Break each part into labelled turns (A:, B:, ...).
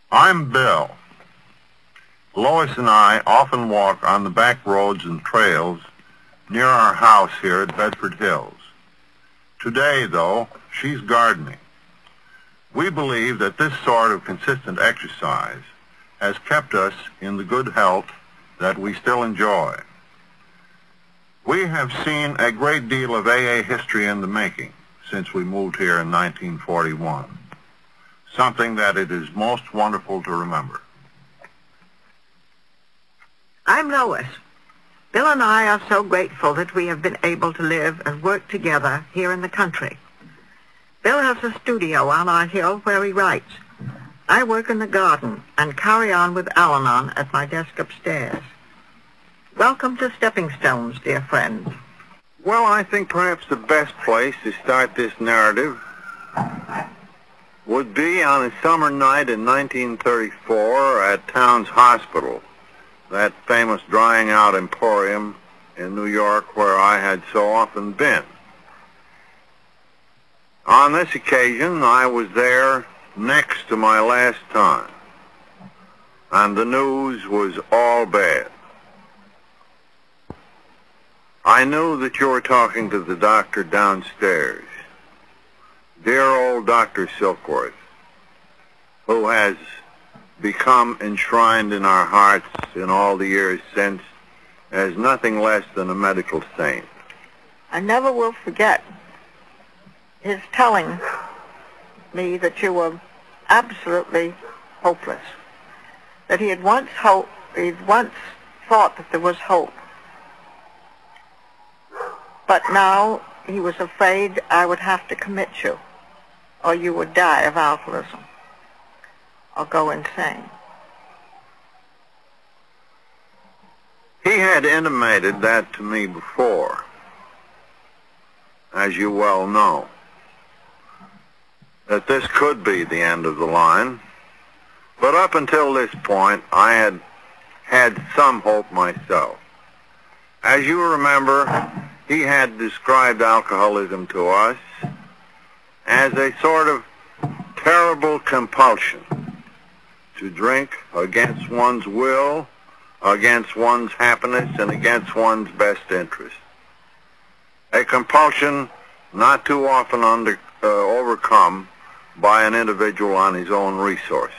A: I'm Bill. Lois and I often walk on the back roads and trails near our house here at Bedford Hills. Today, though, she's gardening. We believe that this sort of consistent exercise has kept us in the good health that we still enjoy. We have seen a great deal of AA history in the making since we moved here in 1941, something that it is most wonderful to remember.
B: I'm Lois. Bill and I are so grateful that we have been able to live and work together here in the country. Bill has a studio on our hill where he writes. I work in the garden and carry on with Al-Anon at my desk upstairs. Welcome to Stepping Stones, dear friends.
A: Well, I think perhaps the best place to start this narrative would be on a summer night in 1934 at Towns Hospital, that famous drying out emporium in New York where I had so often been. On this occasion, I was there next to my last time, and the news was all bad. I knew that you were talking to the doctor downstairs, dear old Dr. Silkworth, who has become enshrined in our hearts in all the years since as nothing less than a medical saint.
B: I never will forget his telling me that you were absolutely hopeless, that he'd once thought that there was hope, but now he was afraid I would have to commit you, or you would die of alcoholism, or go insane.
A: He had intimated that to me before, as you well know, that this could be the end of the line, but up until this point I had had some hope myself. As you remember, he had described alcoholism to us as a sort of terrible compulsion to drink against one's will, against one's happiness, and against one's best interest. A compulsion not too often overcome by an individual on his own resources.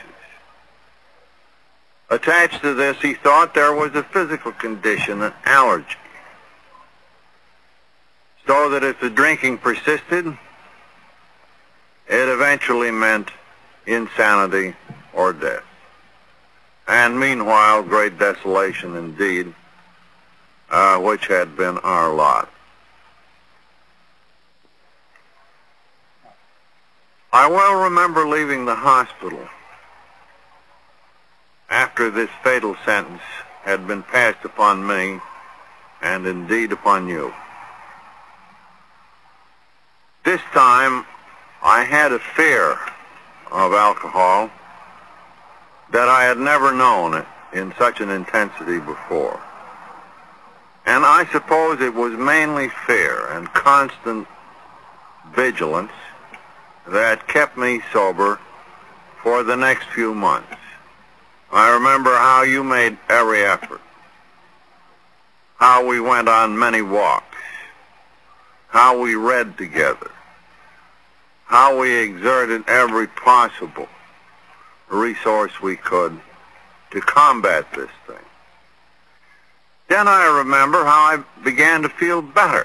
A: Attached to this, he thought there was a physical condition, an allergy, so that if the drinking persisted, it eventually meant insanity or death. And meanwhile, great desolation indeed, which had been our lot. I well remember leaving the hospital after this fatal sentence had been passed upon me, and indeed upon you. This time, I had a fear of alcohol that I had never known in such an intensity before. And I suppose it was mainly fear and constant vigilance that kept me sober for the next few months. I remember how you made every effort, how we went on many walks, how we read together, how we exerted every possible resource we could to combat this thing. Then I remember how I began to feel better,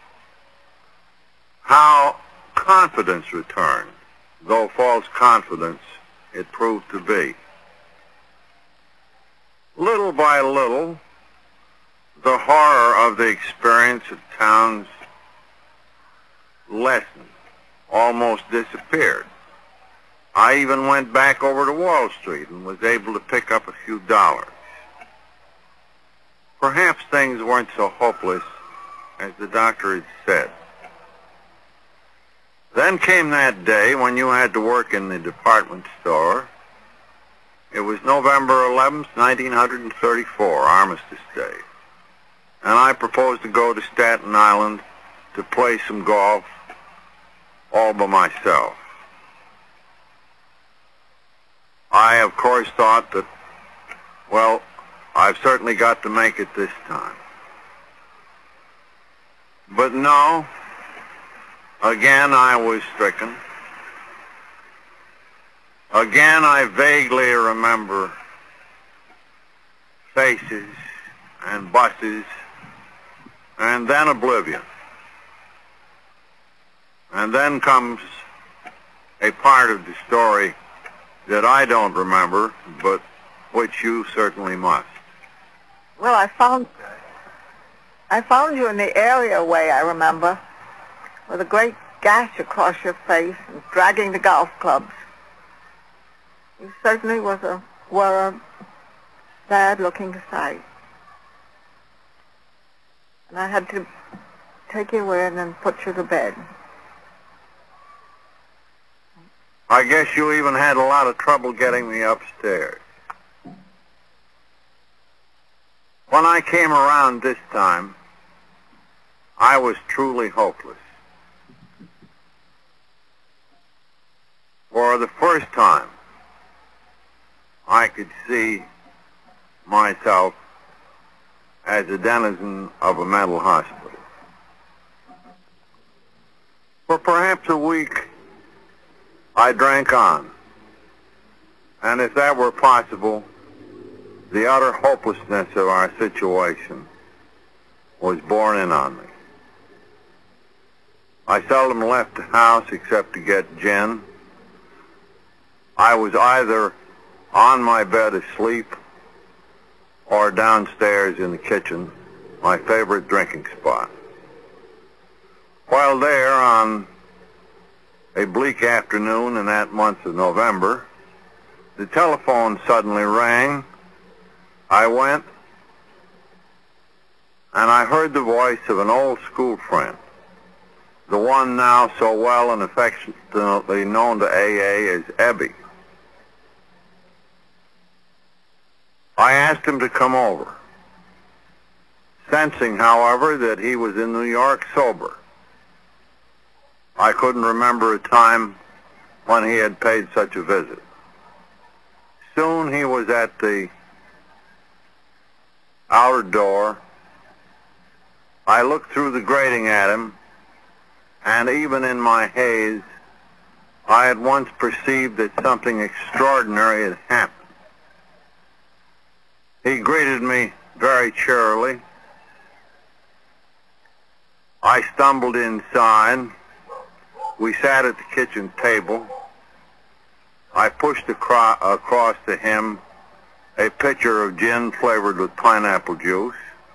A: how confidence returned, though false confidence it proved to be. Little by little, the horror of the experience at Towns lessened, almost disappeared. I even went back over to Wall Street and was able to pick up a few dollars. Perhaps things weren't so hopeless as the doctor had said. Then came that day when you had to work in the department store. It was November 11th, 1934, Armistice Day. And I proposed to go to Staten Island to play some golf all by myself. I I, of course, thought that, well, I've certainly got to make it this time. But no, again I was stricken. Again I vaguely remember faces and buses, and then oblivion. And then comes a part of the story that I don't remember, but which you certainly must.
B: Well, I found you in the areaway, I remember, with a great gash across your face and dragging the golf clubs. You certainly were a sad-looking sight. And I had to take you in and put you to bed.
A: I guess you even had a lot of trouble getting me upstairs. When I came around this time, I was truly hopeless. For the first time, I could see myself as a denizen of a mental hospital. For perhaps a week, I drank on, and if that were possible, the utter hopelessness of our situation was borne in on me. I seldom left the house except to get gin. I was either on my bed asleep or downstairs in the kitchen, my favorite drinking spot. While there on a bleak afternoon in that month of November, the telephone suddenly rang. I went, and I heard the voice of an old school friend, the one now so well and affectionately known to AA as Ebby. I asked him to come over, sensing, however, that he was in New York sober. I couldn't remember a time when he had paid such a visit. Soon he was at the outer door. I looked through the grating at him, and even in my haze, I at once perceived that something extraordinary had happened. He greeted me very cheerily. I stumbled inside. We sat at the kitchen table. I pushed across to him a pitcher of gin flavored with pineapple juice.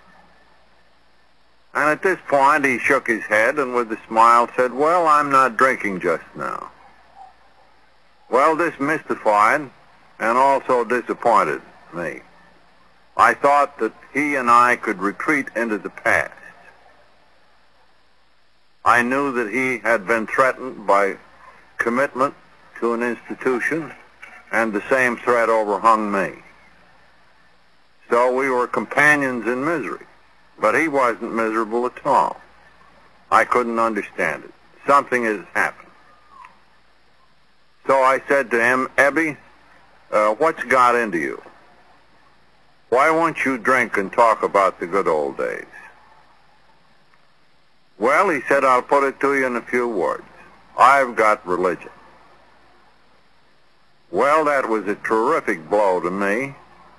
A: And at this point, he shook his head and with a smile said, "Well, I'm not drinking just now." Well, this mystified and also disappointed me. I thought that he and I could retreat into the past. I knew that he had been threatened by commitment to an institution, and the same threat overhung me. So we were companions in misery, but he wasn't miserable at all. I couldn't understand it. Something had happened. So I said to him, "Ebby, what's got into you? Why won't you drink and talk about the good old days?" "Well," he said, "I'll put it to you in a few words. I've got religion." Well, that was a terrific blow to me.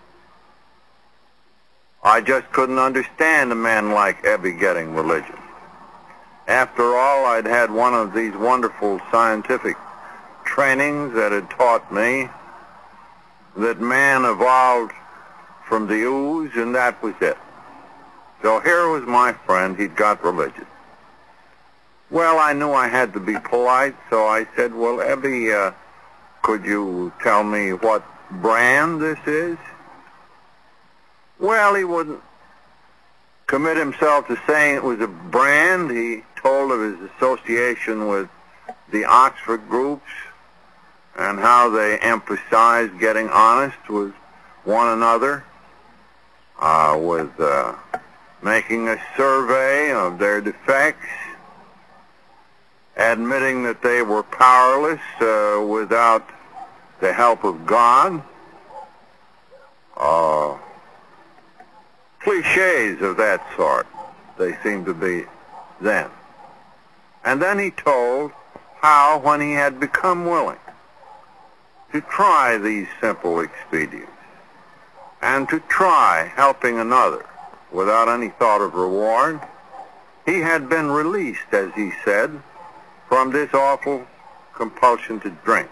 A: I just couldn't understand a man like Ebby getting religion. After all, I'd had one of these wonderful scientific trainings that had taught me that man evolved from the ooze, and that was it. So here was my friend, he'd got religion. Well, I knew I had to be polite, so I said, "Well, Ebby, could you tell me what brand this is?" Well, he wouldn't commit himself to saying it was a brand. He told of his association with the Oxford groups and how they emphasized getting honest with one another, with making a survey of their defects, admitting that they were powerless without the help of God, cliches of that sort, they seem to be then. And then he told how, when he had become willing to try these simple expedients and to try helping another without any thought of reward, he had been released, as he said, from this awful compulsion to drink.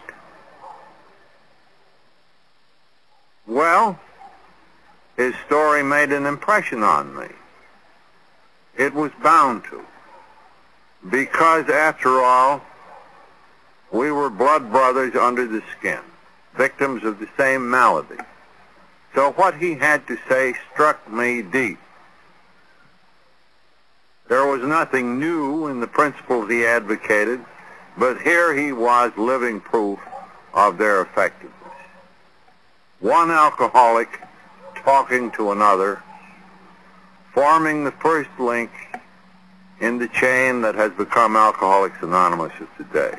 A: Well, his story made an impression on me. It was bound to, because after all, we were blood brothers under the skin, victims of the same malady. So what he had to say struck me deep. There was nothing new in the principles he advocated, but here he was, living proof of their effectiveness. One alcoholic talking to another, forming the first link in the chain that has become Alcoholics Anonymous of today.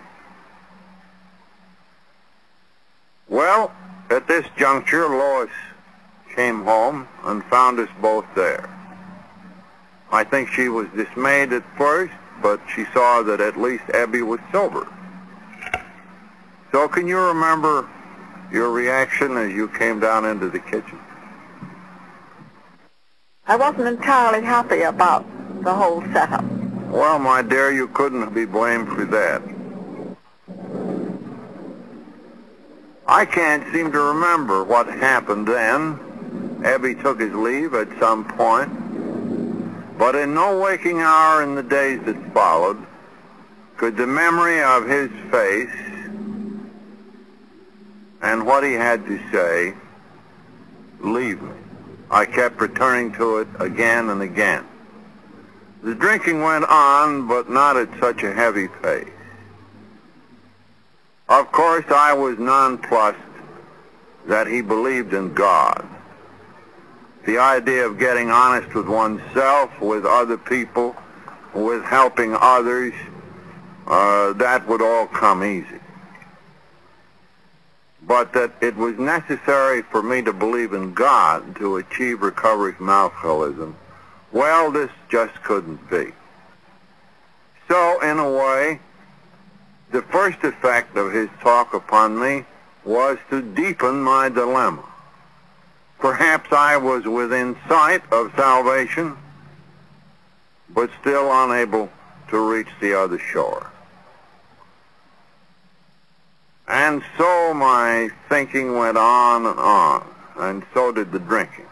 A: Well, at this juncture, Lois came home and found us both there. I think she was dismayed at first, but she saw that at least Abby was sober. So can you remember your reaction as you came down into the kitchen?
B: I wasn't entirely happy about the whole setup.
A: Well, my dear, you couldn't be blamed for that. I can't seem to remember what happened then. Abby took his leave at some point, but in no waking hour in the days that followed could the memory of his face and what he had to say leave me. I kept returning to it again and again. The drinking went on, but not at such a heavy pace. Of course, I was nonplussed that he believed in God. The idea of getting honest with oneself, with other people, with helping others, that would all come easy. But that it was necessary for me to believe in God to achieve recovery from alcoholism, well, this just couldn't be. So, in a way, the first effect of his talk upon me was to deepen my dilemma. Perhaps I was within sight of salvation, but still unable to reach the other shore. And so my thinking went on, and so did the drinking.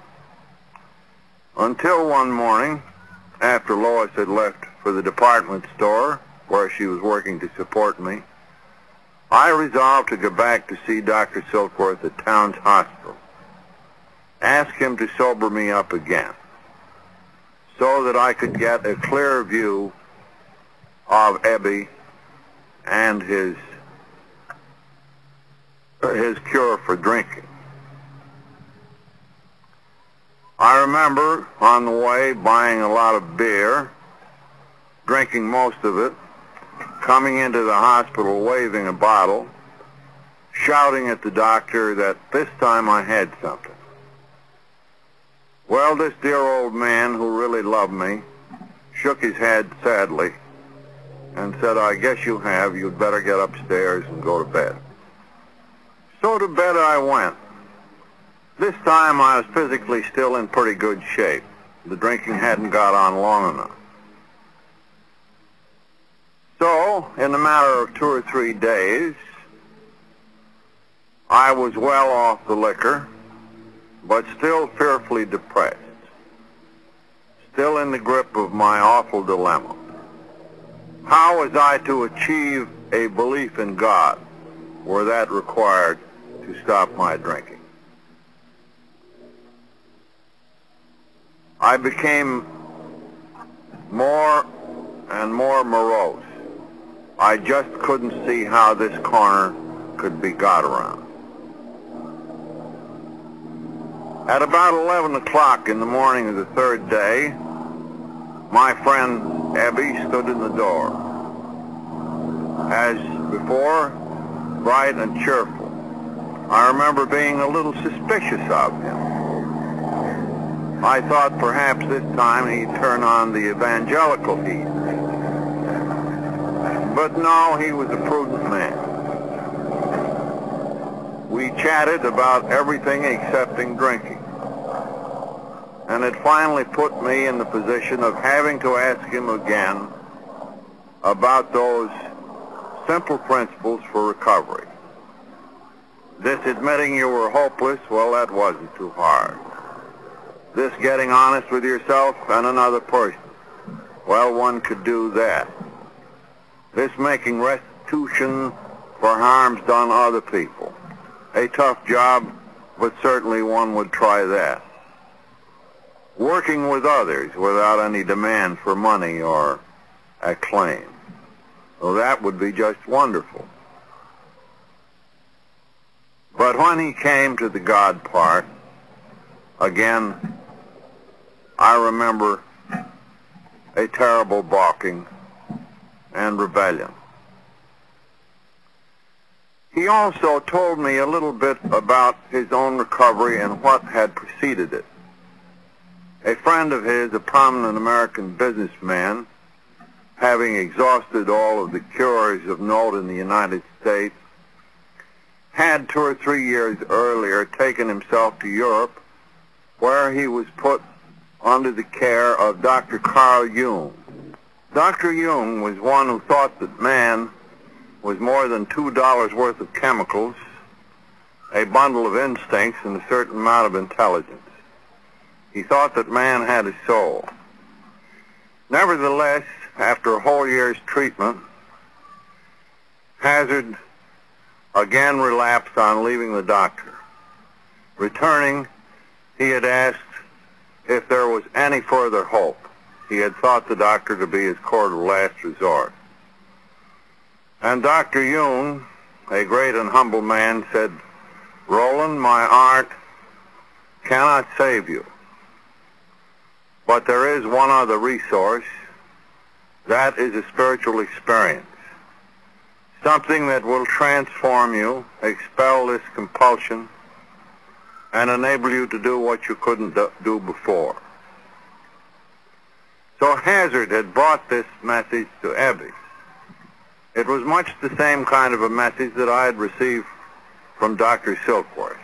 A: Until one morning, after Lois had left for the department store, where she was working to support me, I resolved to go back to see Dr. Silkworth at Town's Hospital, ask him to sober me up again, so that I could get a clear view of Ebby and his cure for drinking. I remember on the way buying a lot of beer, drinking most of it, coming into the hospital waving a bottle, shouting at the doctor that this time I had something. Well, this dear old man who really loved me shook his head sadly and said, "I guess you have. You'd better get upstairs and go to bed." So to bed I went. This time I was physically still in pretty good shape. The drinking hadn't got on long enough. So, in a matter of 2 or 3 days, I was well off the liquor, but still fearfully depressed, still in the grip of my awful dilemma. How was I to achieve a belief in God, were that required to stop my drinking? I became more and more morose. I just couldn't see how this corner could be got around. At about 11 o'clock in the morning of the third day, my friend Abby stood in the door. As before, bright and cheerful. I remember being a little suspicious of him. I thought perhaps this time he'd turn on the evangelical heat. But no, he was a prudent man. We chatted about everything excepting drinking. And it finally put me in the position of having to ask him again about those simple principles for recovery. This admitting you were hopeless, well, that wasn't too hard. This getting honest with yourself and another person, well, one could do that. This making restitution for harms done other people. A tough job, but certainly one would try that. Working with others without any demand for money or acclaim. Well, that would be just wonderful. But when he came to the God part, again, I remember a terrible balking and rebellion. He also told me a little bit about his own recovery and what had preceded it. A friend of his, a prominent American businessman, having exhausted all of the cures of note in the United States, had 2 or 3 years earlier taken himself to Europe, where he was put under the care of Dr. Carl Jung. Dr. Jung was one who thought that man was more than $2 worth of chemicals, a bundle of instincts, and a certain amount of intelligence. He thought that man had a soul. Nevertheless, after a whole year's treatment, Hazard again relapsed on leaving the doctor. Returning, he had asked if there was any further hope. He had thought the doctor to be his court of last resort. And Dr. Jung, a great and humble man, said, "Roland, my art cannot save you. But there is one other resource. That is a spiritual experience. Something that will transform you, expel this compulsion, and enable you to do what you couldn't do before." So Hazard had brought this message to Ebby. It was much the same kind of a message that I had received from Dr. Silkworth.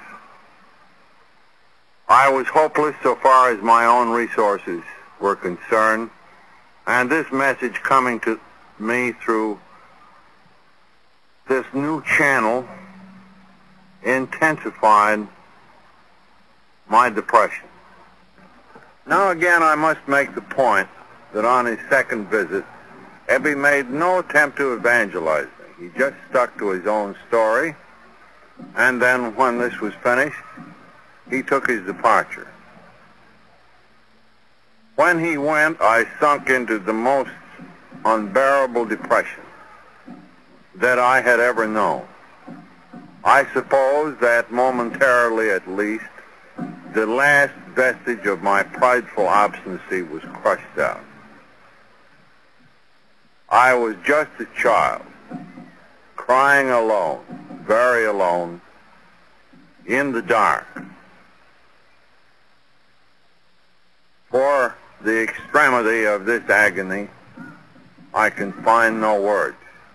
A: I was hopeless so far as my own resources were concerned, and this message coming to me through this new channel intensified my depression. Now again, I must make the point that on his second visit, Ebby made no attempt to evangelize me. He just stuck to his own story, and then when this was finished, he took his departure. When he went, I sunk into the most unbearable depression that I had ever known. I suppose that momentarily at least, the last vestige of my prideful obstinacy was crushed out. I was just a child, crying alone, very alone, in the dark. For the extremity of this agony, I can find no words.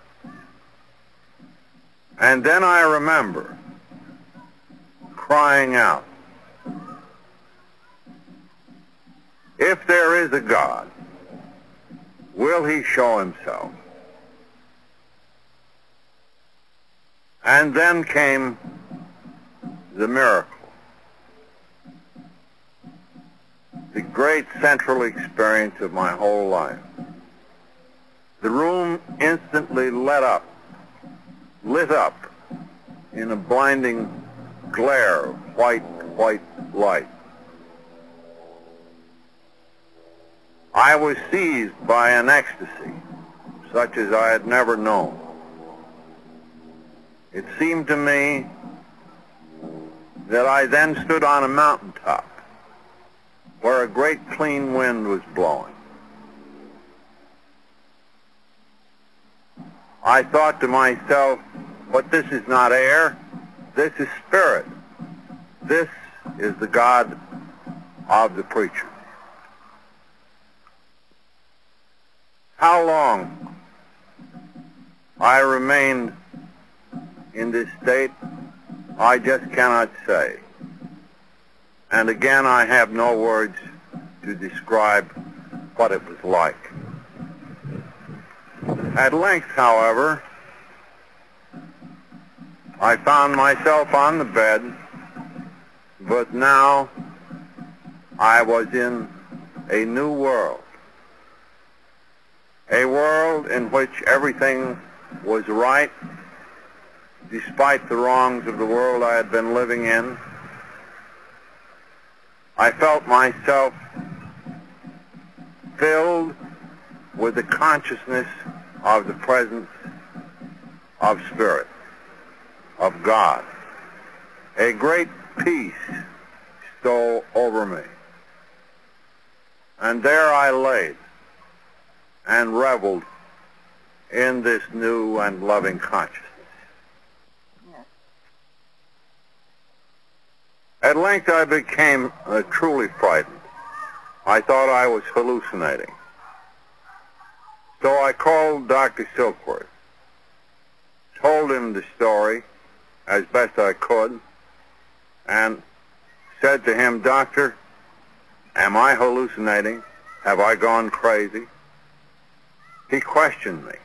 A: And then I remember crying out, "If there is a God, will he show himself?" And then came the miracle. The great central experience of my whole life. The room instantly lit up in a blinding glare of white light. I was seized by an ecstasy such as I had never known. It seemed to me that I then stood on a mountaintop where a great clean wind was blowing. I thought to myself, but this is not air, This is spirit. This is the God of the preacher. How long I remained in this state, I just cannot say. And again, I have no words to describe what it was like. At length, however, I found myself on the bed, but now I was in a new world. A world in which everything was right, despite the wrongs of the world I had been living in. I felt myself filled with the consciousness of the presence of Spirit, of God. A great peace stole over me. And there I laid and reveled in this new and loving consciousness. At length I became truly frightened. I thought I was hallucinating. So I called Dr. Silkworth, told him the story as best I could, and said to him, "Doctor, am I hallucinating? Have I gone crazy?" He questioned me.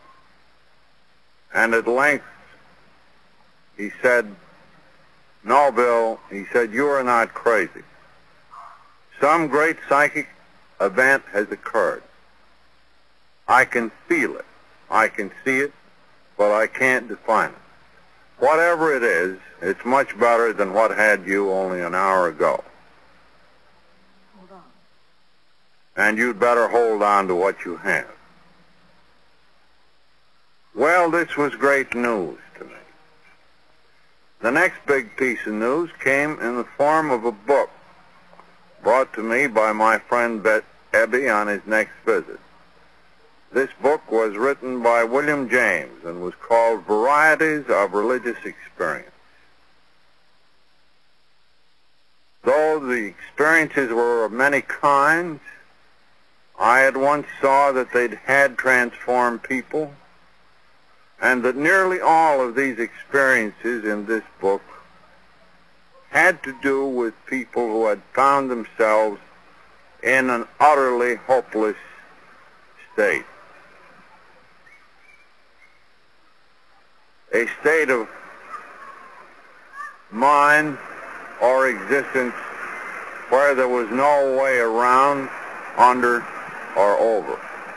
A: And at length he said, "No, Bill," he said, "you are not crazy. Some great psychic event has occurred. I can feel it. I can see it, but I can't define it. Whatever it is, it's much better than what had you only an hour ago. Hold on. And you'd better hold on to what you have." Well, this was great news to me. The next big piece of news came in the form of a book brought to me by my friend Ebby on his next visit. This book was written by William James and was called Varieties of Religious Experience. Though the experiences were of many kinds, I at once saw that they'd had transformed people, and that nearly all of these experiences in this book had to do with people who had found themselves in an utterly hopeless state. A state of mind or existence where there was no way around, under, or over.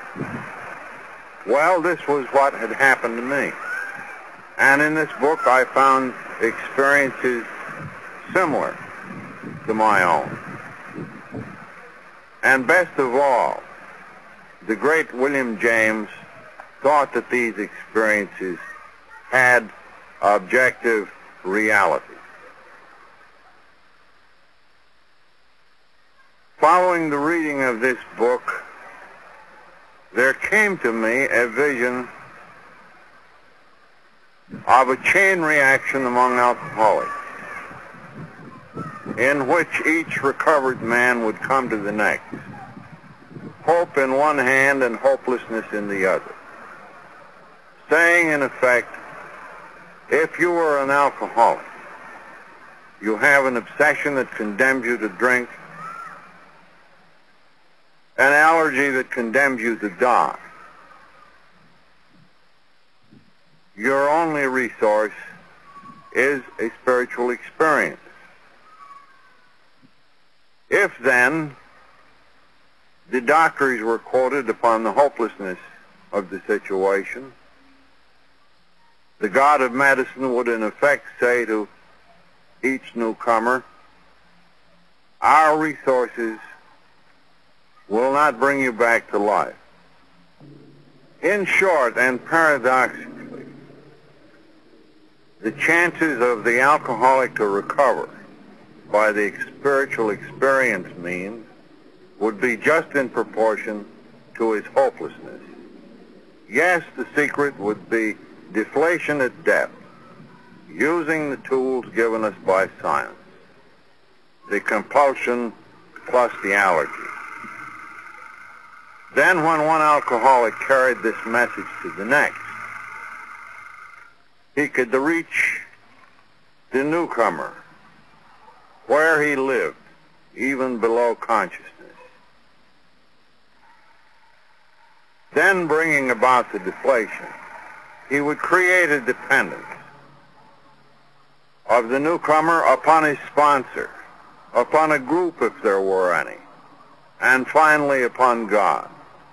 A: Well, this was what had happened to me. And in this book I found experiences similar to my own. And best of all, the great William James thought that these experiences had objective reality. Following the reading of this book, there came to me a vision of a chain reaction among alcoholics, in which each recovered man would come to the next, hope in one hand and hopelessness in the other, saying in effect, if you are an alcoholic, you have an obsession that condemns you to drink, an allergy that condemns you to die. Your only resource is a spiritual experience. If then the doctors were quoted upon the hopelessness of the situation, the God of medicine would in effect say to each newcomer, our resources will not bring you back to life. In short and paradoxically, the chances of the alcoholic to recover by the spiritual experience means would be just in proportion to his hopelessness. Yes, the secret would be deflation at depth. using the tools given us by science, the compulsion plus the allergy. Then when one alcoholic carried this message to the next, he could reach the newcomer where he lived, even below consciousness. Then bringing about the deflation, he would create a dependence of the newcomer upon his sponsor, upon a group if there were any, and finally upon God.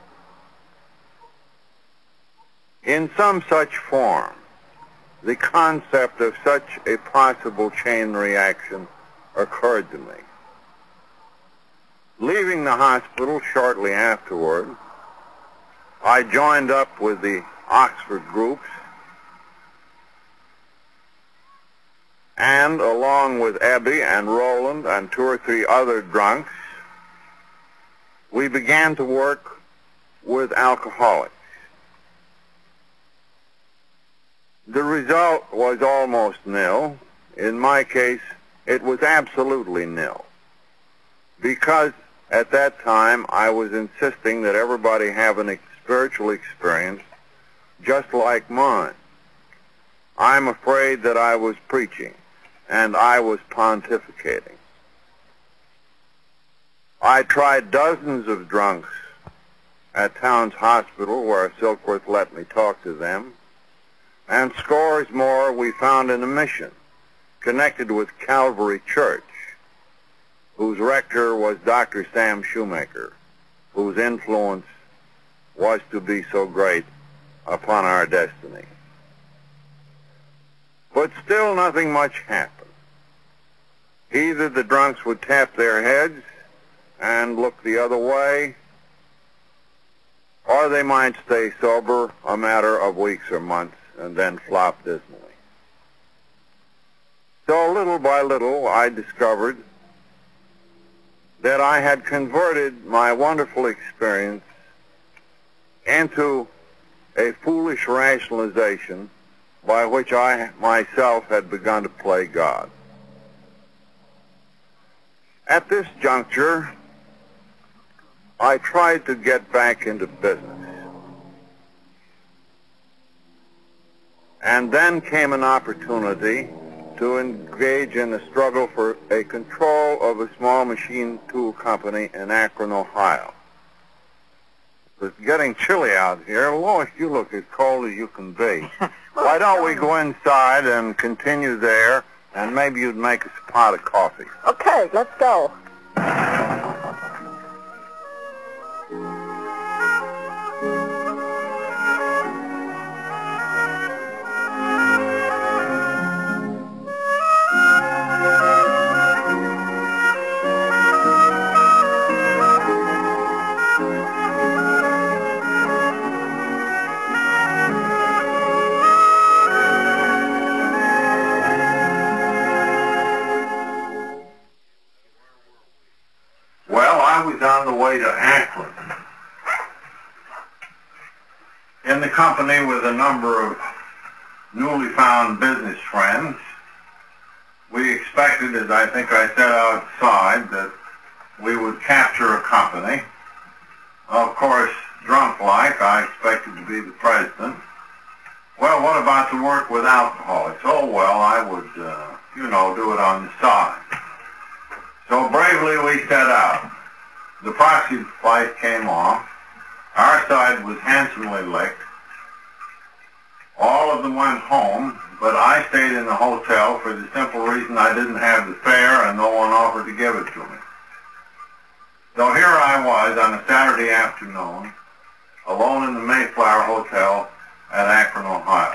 A: In some such form, the concept of such a possible chain reaction occurred to me. Leaving the hospital shortly afterward, I joined up with the Oxford groups, and along with Ebby and Roland and 2 or 3 other drunks, we began to work with alcoholics. The result was almost nil. In my case, it was absolutely nil, because at that time I was insisting that everybody have a spiritual experience just like mine. I'm afraid that I was preaching, and I was pontificating. I tried dozens of drunks at Towns Hospital, where Silkworth let me talk to them, and scores more we found in a mission connected with Calvary Church, whose rector was Dr. Sam Shoemaker, whose influence was to be so great upon our destiny. But still nothing much happened. Either the drunks would tap their heads and look the other way, or they might stay sober a matter of weeks or months and then flop dismally. So little by little I discovered that I had converted my wonderful experience into a foolish rationalization by which I myself had begun to play God. At this juncture, I tried to get back into business. And then came an opportunity to engage in a struggle for a control of a small machine tool company in Akron, Ohio. It's getting chilly out here. Lois, you look as cold as you can be. Why don't we go inside and continue there, and maybe you'd make us a pot of coffee.
B: Okay, let's go.
A: I was on the way to Akron in the company with a number of newly found business friends. We expected, as I think I said outside, that we would capture a company. Of course, drunk-like, I expected to be the president. Well, what about the work with alcoholics? Oh, well, I would, do it on the side. So bravely we set out. The proxy fight came off. Our side was handsomely licked. All of them went home, but I stayed in the hotel for the simple reason I didn't have the fare and no one offered to give it to me. So here I was on a Saturday afternoon, alone in the Mayflower Hotel at Akron, Ohio.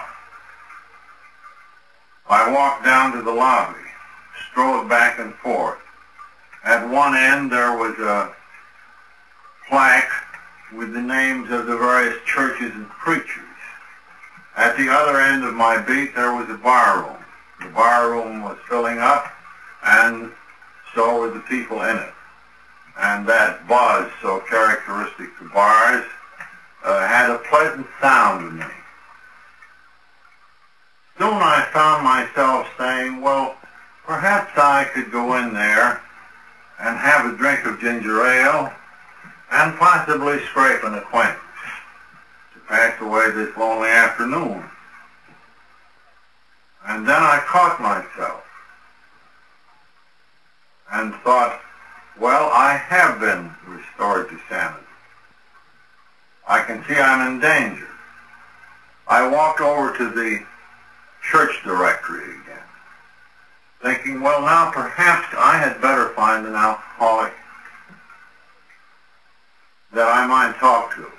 A: I walked down to the lobby, strolled back and forth. At one end there was a plaque with the names of the various churches and preachers. At the other end of my beat there was a bar room. The bar room was filling up, and so were the people in it. And that buzz, so characteristic of bars, had a pleasant sound to me. Soon I found myself saying, well, perhaps I could go in there and have a drink of ginger ale and possibly scrape an acquaintance to pass away this lonely afternoon. And then I caught myself and thought, well, I have been restored to sanity. I can see I'm in danger. I walked over to the church directory again, thinking, well, now perhaps I had better find an alcoholic that I might talk to.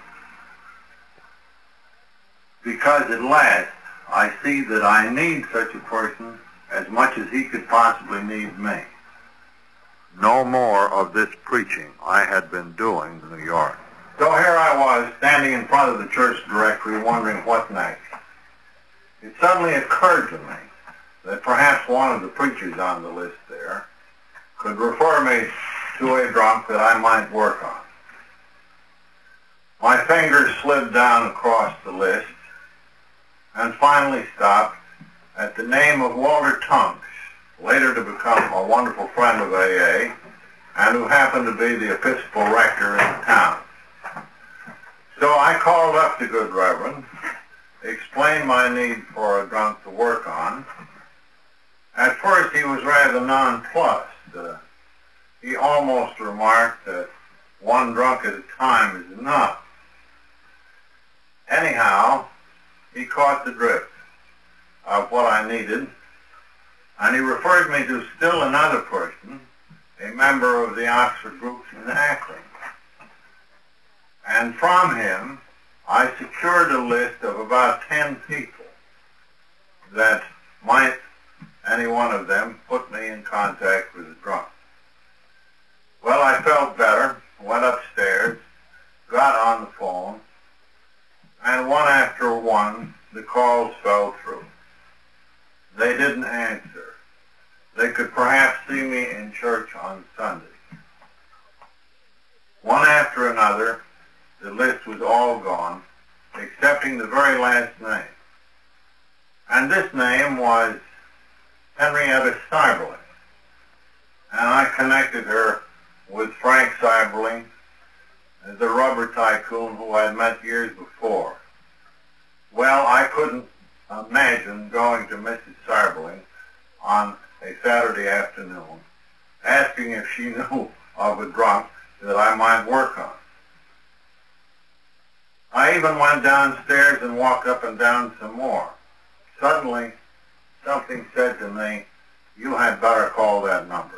A: Because at last I see that I need such a person as much as he could possibly need me. No more of this preaching I had been doing in New York. So here I was, standing in front of the church directory, wondering what next. It suddenly occurred to me that perhaps one of the preachers on the list there could refer me to a drunk that I might work on. My fingers slid down across the list and finally stopped at the name of Walter Tunks, later to become a wonderful friend of AA, and who happened to be the Episcopal rector in the town. So I called up the good Reverend, explained my need for a drunk to work on. At first he was rather nonplussed. He almost remarked that one drunk at a time is enough. Anyhow, he caught the drift of what I needed, and he referred me to still another person, a member of the Oxford groups in Akron. And from him, I secured a list of about 10 people that might, any one of them, put me in contact with a drunk. Well, I felt better, went upstairs, got on the phone, and one after one, the calls fell through. They didn't answer. They could perhaps see me in church on Sunday. One after another, the list was all gone, excepting the very last name. And this name was Henrietta Seiberling. And I connected her with Frank Seiberling, the rubber tycoon who I had met years before. Well, I couldn't imagine going to Mrs. Seiberling on a Saturday afternoon, asking if she knew of a drunk that I might work on. I even went downstairs and walked up and down some more. Suddenly, something said to me, you had better call that number.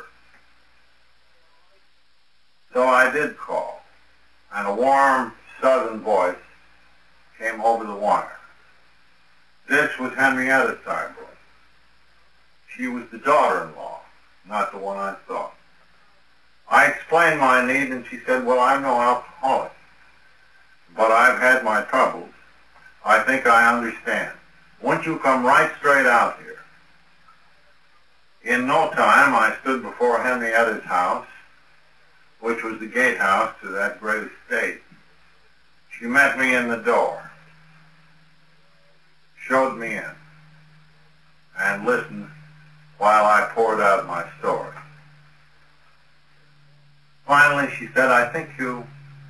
A: So I did call, and a warm southern voice came over the wire. This was Henrietta Seiberling. She was the daughter-in-law, not the one I thought. I explained my need, and she said, well, I'm no alcoholic, but I've had my troubles. I think I understand. Won't you come right straight out here? In no time, I stood before Henrietta's house, which was the gatehouse to that great estate. She met me in the door, showed me in, and listened while I poured out my story. Finally, she said, I think you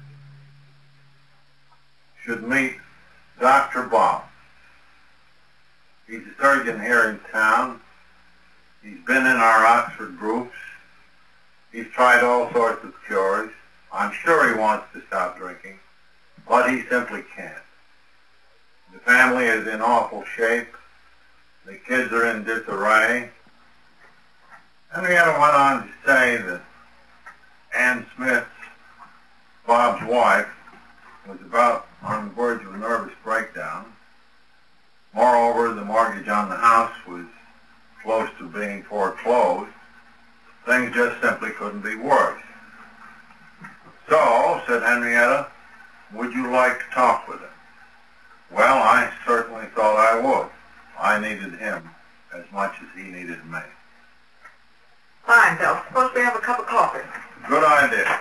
A: should meet Dr. Baum. He's a surgeon here in town. He's been in our Oxford groups. He's tried all sorts of cures. I'm sure he wants to stop drinking, but he simply can't. The family is in awful shape. The kids are in disarray. Henrietta went on to say that Ann Smith, Bob's wife, was about on the verge of a nervous breakdown. Moreover, the mortgage on the house was close to being foreclosed. Things just simply couldn't be worse. So, said Henrietta, would you like to talk with him? Well, I certainly thought I would. I needed him as much as he needed me.
B: Fine, Bill. Suppose we have a cup of coffee.
A: Good idea.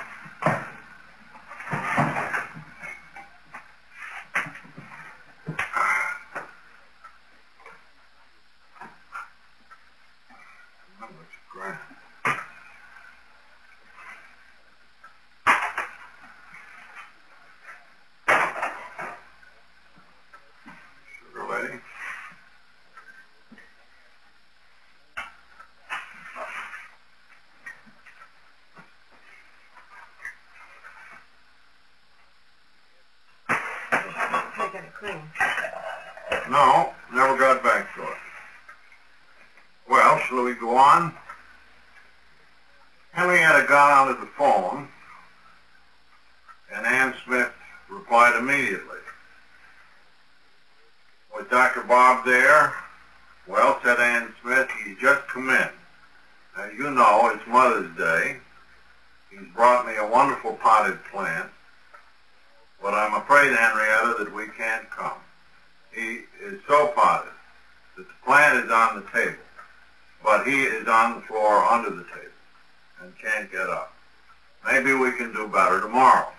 A: grand. Sugar lady.
B: Taking it clean.
A: No, never got back to it. Well, shall we go on? Henrietta got onto the phone, and Ann Smith replied immediately. Was Dr. Bob there? Well, said Ann Smith, he's just come in. As you know, it's Mother's Day. He's brought me a wonderful potted plant, but I'm afraid, Henrietta, that we can't come. He is so potted that the plant is on the table, but he is on the floor under the table and can't get up. Maybe we can do better tomorrow.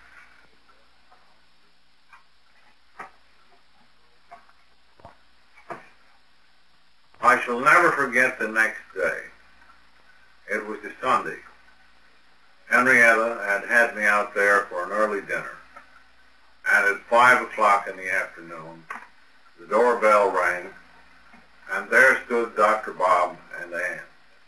A: I shall never forget the next day. It was a Sunday. Henrietta had had me out there for an early dinner, and at 5 o'clock in the afternoon, the doorbell rang, and there stood Dr. Bob and Ann.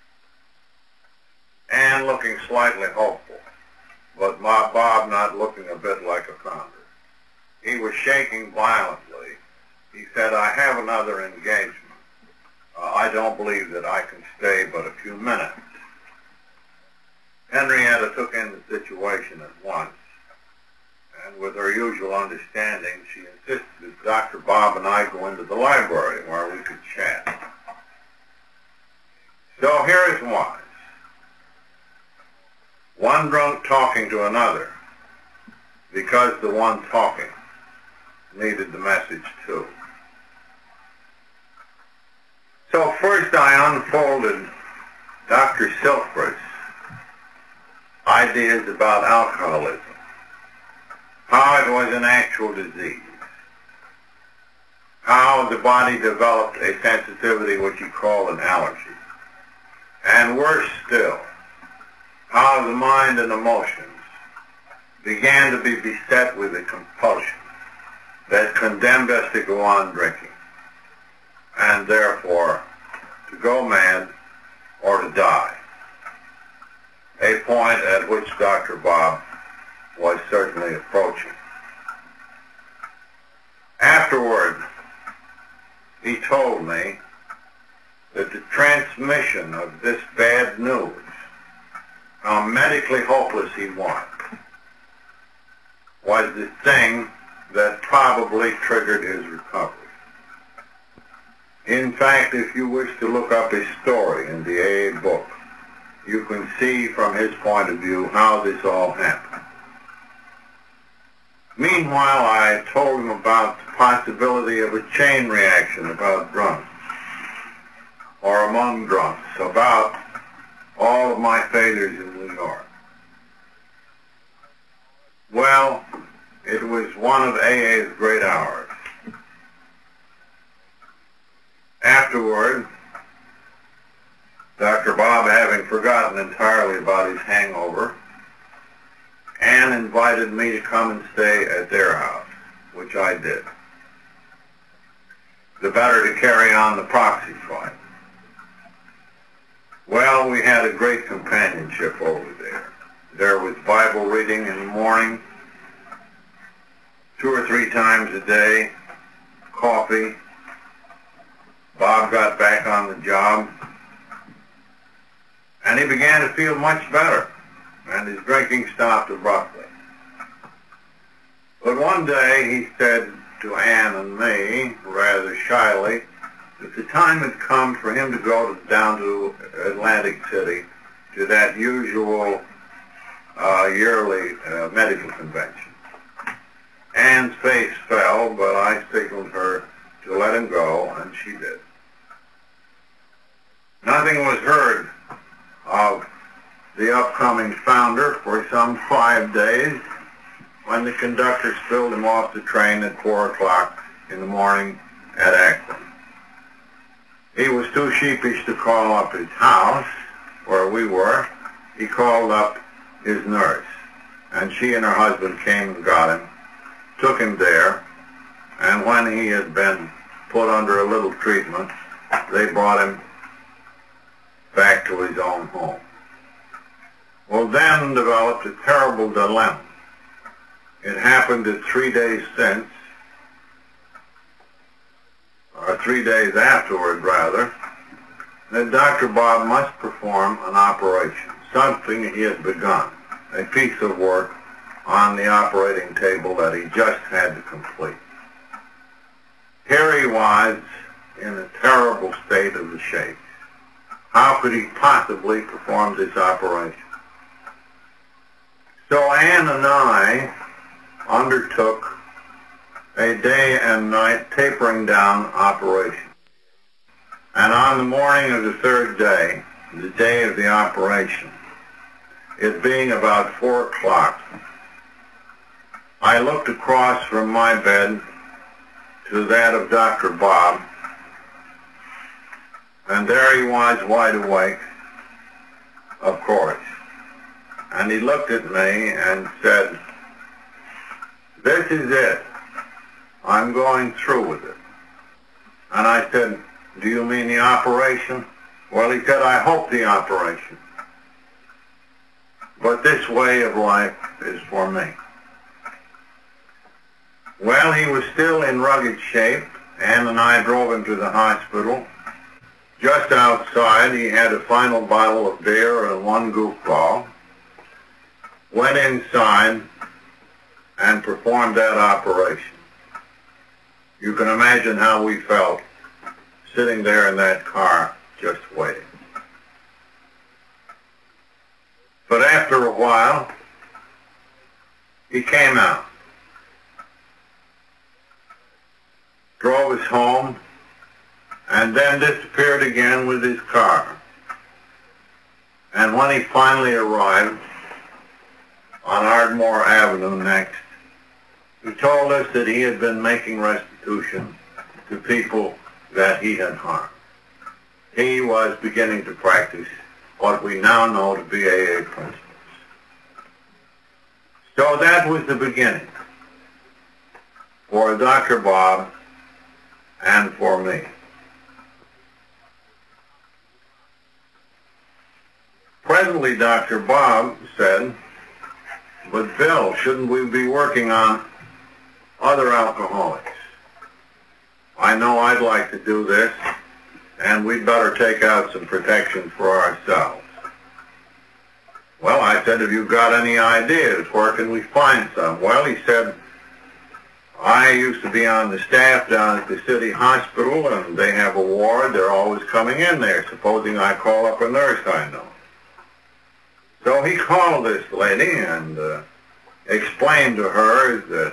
A: Ann looking slightly hopeful, but Bob not looking a bit like a founder. He was shaking violently. He said, I have another engagement. I don't believe that I can stay but a few minutes. Henrietta took in the situation at once, and with her usual understanding, she insisted that Dr. Bob and I go into the library where we could chat. So here it was. One drunk talking to another, because the one talking needed the message too. So first I unfolded Dr. Silkworth's ideas about alcoholism, how it was an actual disease, how the body developed a sensitivity which he called an allergy, and worse still, how the mind and emotions began to be beset with a compulsion that condemned us to go on drinking, and therefore to go mad or to die, a point at which Dr. Bob was certainly approaching. Afterward, he told me that the transmission of this bad news, how medically hopeless he was the thing that probably triggered his recovery. In fact, if you wish to look up his story in the AA book, you can see from his point of view how this all happened. Meanwhile, I told him about the possibility of a chain reaction about drunks, or among drunks, about all of my failures in New York. Well, it was one of AA's great hours. Afterward, Dr. Bob, having forgotten entirely about his hangover, Ann invited me to come and stay at their house, which I did, the better to carry on the proxy fight. Well, we had a great companionship over there. There was Bible reading in the morning, 2 or 3 times a day, coffee. Bob got back on the job, and he began to feel much better, and his drinking stopped abruptly. But one day he said to Ann and me, rather shyly, that the time had come for him to go down to Atlantic City to that usual yearly medical convention. Ann's face fell, but I signaled her to let him go, and she did. Nothing was heard of the upcoming founder for some 5 days, when the conductor spilled him off the train at 4 o'clock in the morning at Akron. he was too sheepish to call up his house where we were. He called up his nurse, and she and her husband came and got him, took him there, and when he had been put under a little treatment, they brought him back to his own home. Well, then developed a terrible dilemma. It happened that 3 days since, or 3 days afterward rather, that Dr. Bob must perform an operation, something he had begun, a piece of work on the operating table that he just had to complete. Here he was in a terrible state of the shakes. How could he possibly perform this operation? So Ann and I undertook a day and night tapering down operation. And on the morning of the third day, the day of the operation, it being about 4 o'clock, I looked across from my bed to that of Dr. Bob, and there he was wide awake, of course. And he looked at me and said, "This is it. I'm going through with it." And I said, "Do you mean the operation?" Well, he said, "I hope the operation. But this way of life is for me." Well, he was still in rugged shape. Ann and I drove him to the hospital. Just outside, he had a final bottle of beer and 1 goofball. Went inside and performed that operation. You can imagine how we felt sitting there in that car just waiting. But after a while, he came out, drove us home, and then disappeared again with his car. And when he finally arrived on Ardmore Avenue next, he told us that he had been making restitution to people that he had harmed. He was beginning to practice what we now know to be AA principles. So that was the beginning for Dr. Bob and for me. Presently, Dr. Bob said, "But Bill, shouldn't we be working on other alcoholics? I know I'd like to do this, and we'd better take out some protection for ourselves." Well, I said, "Have you got any ideas? Where can we find some?" Well, he said, "I used to be on the staff down at the city hospital, and they have a ward. They're always coming in there. Supposing I call up a nurse I know." So he called this lady and explained to her that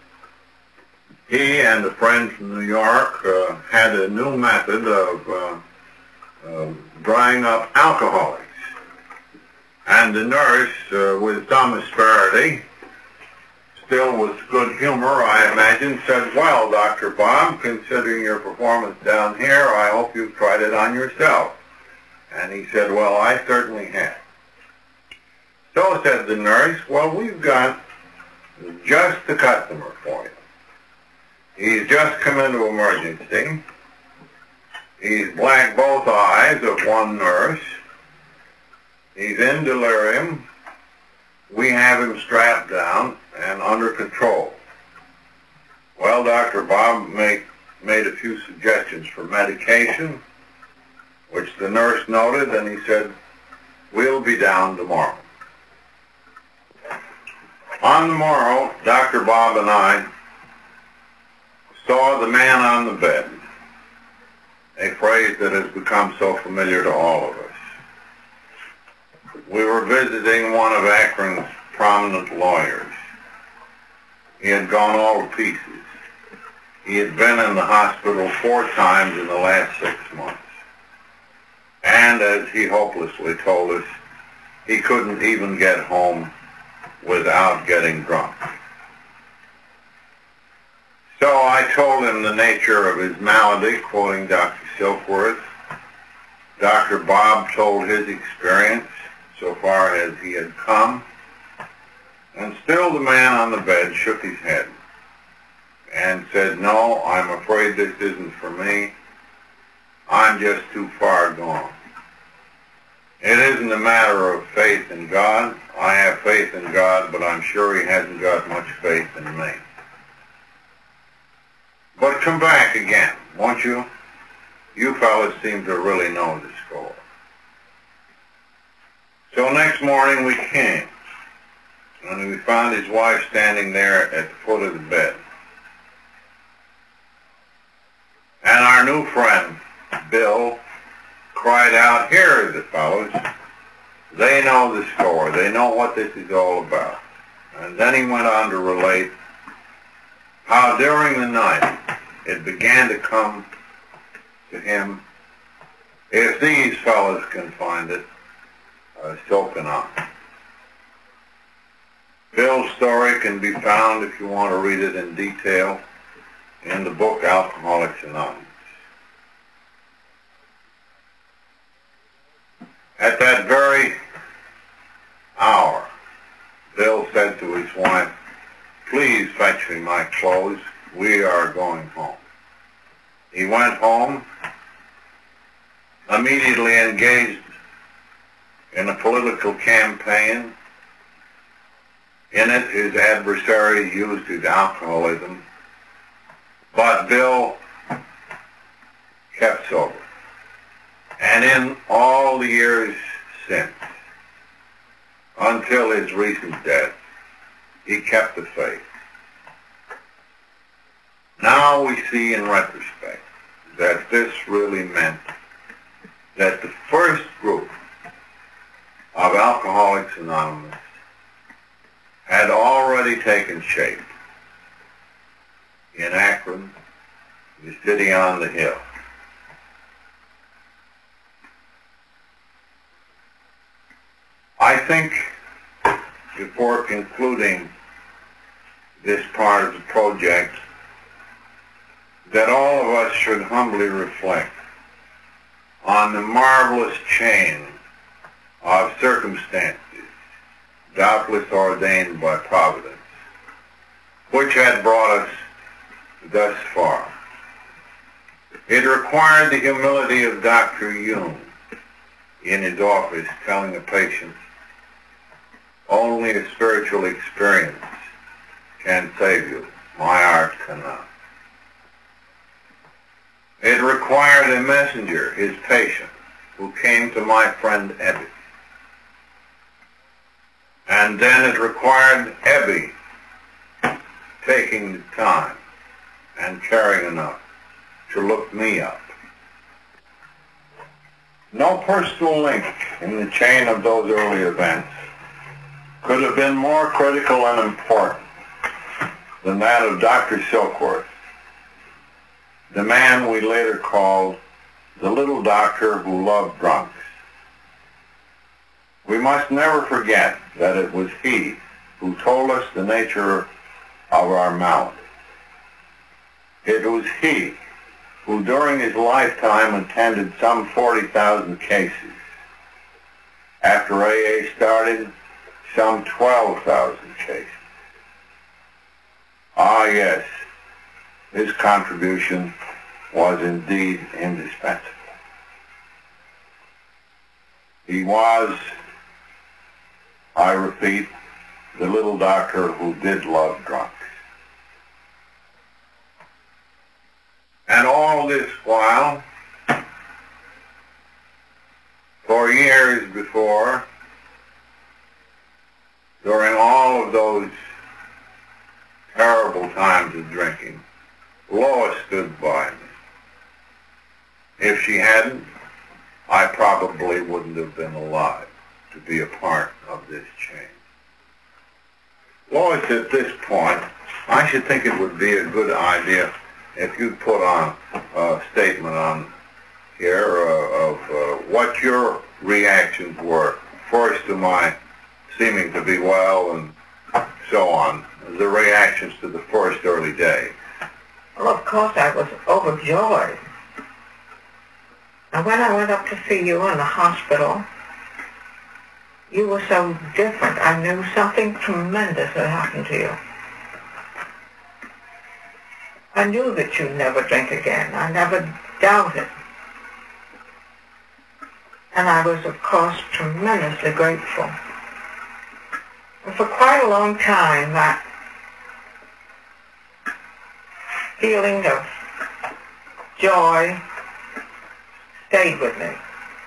A: he and a friend from New York had a new method of drying up alcoholics. And the nurse, with some asperity, still with good humor, I imagine, said, "Well, Dr. Bob, considering your performance down here, I hope you've tried it on yourself." And he said, "Well, I certainly have." So said the nurse, "Well, we've got just the customer for you. He's just come into emergency. He's black both eyes of one nurse. He's in delirium. We have him strapped down and under control." Well, Dr. Bob made a few suggestions for medication, which the nurse noted, and he said, "We'll be down tomorrow." On the morrow, Dr. Bob and I saw the man on the bed, a phrase that has become so familiar to all of us. We were visiting one of Akron's prominent lawyers. He had gone all to pieces. He had been in the hospital 4 times in the last 6 months. And as he hopelessly told us, he couldn't even get home without getting drunk. So I told him the nature of his malady, quoting Dr. Silkworth, Dr. Bob told his experience so far as he had come, and still the man on the bed shook his head and said, "No, I'm afraid this isn't for me. I'm just too far gone. It isn't a matter of faith in God. I have faith in God, but I'm sure he hasn't got much faith in me. But come back again, won't you? You fellas seem to really know the score." So next morning we came, and we found his wife standing there at the foot of the bed. And our new friend, Bill, cried out, "Here are the fellows. They know the score. They know what this is all about." And then he went on to relate how during the night it began to come to him, if these fellows can find it, so can I. Bill's story can be found, if you want to read it in detail, in the book Alcoholics Anonymous. At that very hour, Bill said to his wife, "Please fetch me my clothes. We are going home." He went home, immediately engaged in a political campaign. In it, his adversary used his alcoholism, but Bill kept sober. And in all the years since, until his recent death, he kept the faith. Now we see in retrospect that this really meant that the first group of Alcoholics Anonymous had already taken shape in Akron, the city on the hill. I think, before concluding this part of the project, that all of us should humbly reflect on the marvelous chain of circumstances, doubtless ordained by Providence, which had brought us thus far. It required the humility of Dr. Jung in his office telling a patient, "Only a spiritual experience can save you. My art cannot." It required a messenger, his patient, who came to my friend Ebby. And then it required Ebby taking the time and caring enough to look me up. No personal link in the chain of those early events could have been more critical and important than that of Dr. Silkworth, the man we later called the little doctor who loved drunks. We must never forget that it was he who told us the nature of our malady. It was he who during his lifetime attended some 40,000 cases. After AA started, some 12,000 cases. Ah, yes, his contribution was indeed indispensable. He was, I repeat, the little doctor who did love drunks. And all this while, for years before, during all of those terrible times of drinking, Lois stood by me. If she hadn't, I probably wouldn't have been alive to be a part of this change. Lois, at this point, I should think it would be a good idea if you'd put on a statement on here of what your reactions were, first to my seeming to be well and so on, the reactions to the first early day.
B: Well, of course I was overjoyed. And when I went up to see you in the hospital, you were so different. I knew something tremendous had happened to you. I knew that you'd never drink again. I never doubted. And I was, of course, tremendously grateful. And for quite a long time, that feeling of joy stayed with me.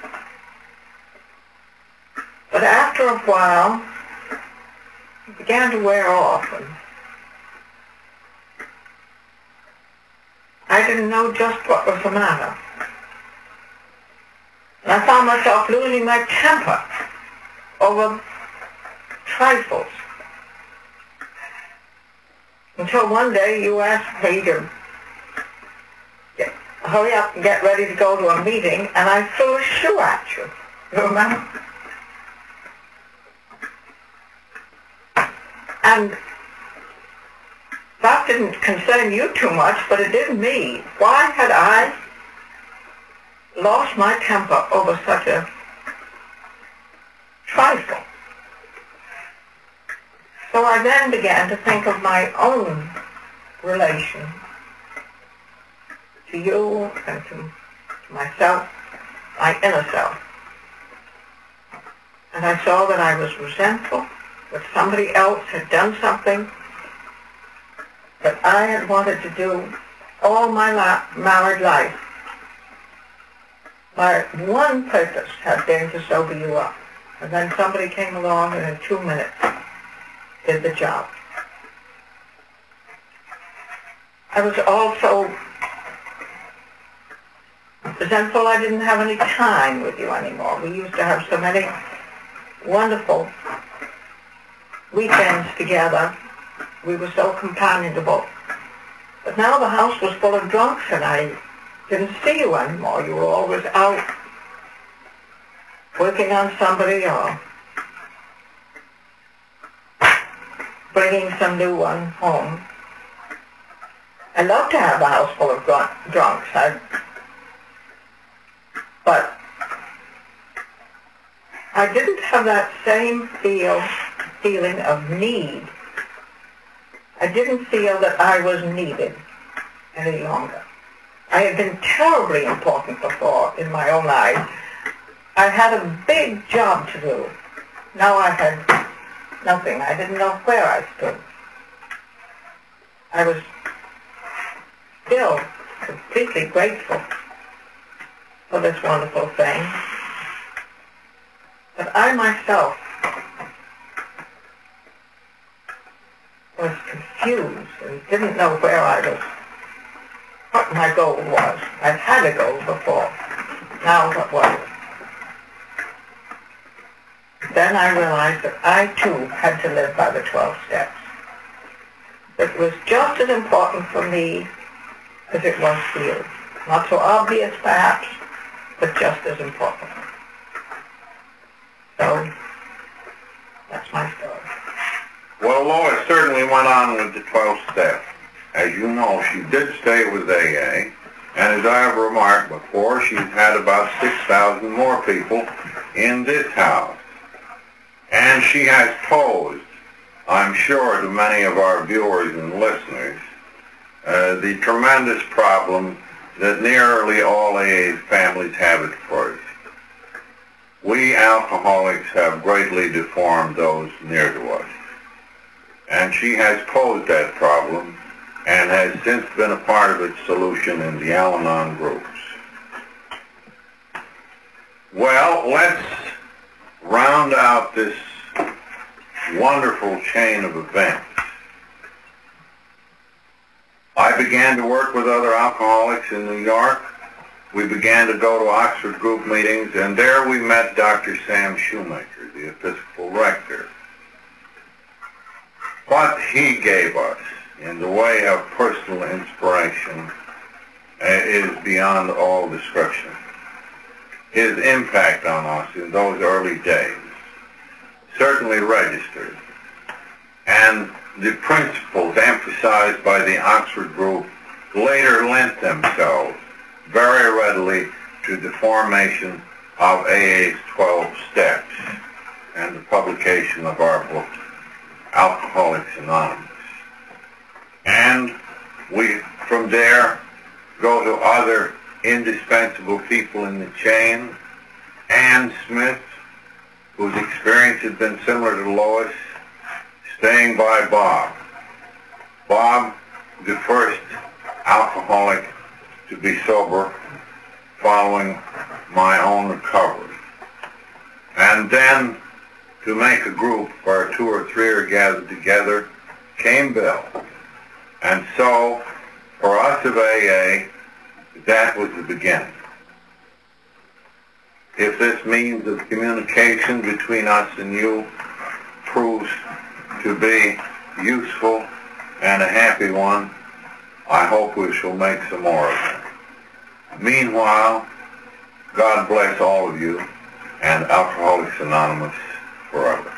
B: But after a while, it began to wear off, and I didn't know just what was the matter. And I found myself losing my temper over trifles. Until one day you asked me to hurry up and get ready to go to a meeting, and I threw a shoe at you. You remember? And that didn't concern you too much, but it did me. Why had I lost my temper over such a trifle? So I then began to think of my own relation to you and to myself, my inner self. And I saw that I was resentful, that somebody else had done something that I had wanted to do all my married life. My one purpose had been to sober you up. And then somebody came along and in 2 minutes did the job. I was also resentful I didn't have any time with you anymore. We used to have so many wonderful weekends together. We were so companionable. But now the house was full of drunks and I didn't see you anymore. You were always out working on somebody or bringing some new one home. I love to have a house full of drunks, but I didn't have that same feeling of need. I didn't feel that I was needed any longer. I had been terribly important before in my own eyes. I had a big job to do. Now I had nothing. I didn't know where I stood. I was still completely grateful for this wonderful thing. But I myself was confused and didn't know where I was, what my goal was. I'd had a goal before. Now what was it? Then I realized that I too had to live by the 12 steps. It was just as important for me as it was for you. Not so obvious perhaps, but just as important. So, that's my story.
A: Well, Lois certainly went on with the 12 steps. As you know, she did stay with AA, and as I have remarked before, she's had about 6,000 more people in this house. And she has posed, I'm sure, to many of our viewers and listeners, the tremendous problem that nearly all AA families have at first. We alcoholics have greatly deformed those near to us. And she has posed that problem and has since been a part of its solution in the Al-Anon groups. Well, let's round out this wonderful chain of events. I began to work with other alcoholics in New York. We began to go to Oxford group meetings, and there we met Dr. Sam Shoemaker, the Episcopal rector. What he gave us in the way of personal inspiration is beyond all description. His impact on us in those early days certainly registered, and the principles emphasized by the Oxford group later lent themselves very readily to the formation of AA's 12 Steps and the publication of our book, Alcoholics Anonymous. And we, from there, go to other indispensable people in the chain. Ann Smith, whose experience had been similar to Lois, staying by Bob. Bob, the first alcoholic to be sober following my own recovery. And then, to make a group where 2 or 3 are gathered together, came Bill. And so, for us of AA, that was the beginning. If this means of communication between us and you proves to be useful and a happy one, I hope we shall make some more of them. Meanwhile, God bless all of you and Alcoholics Anonymous forever.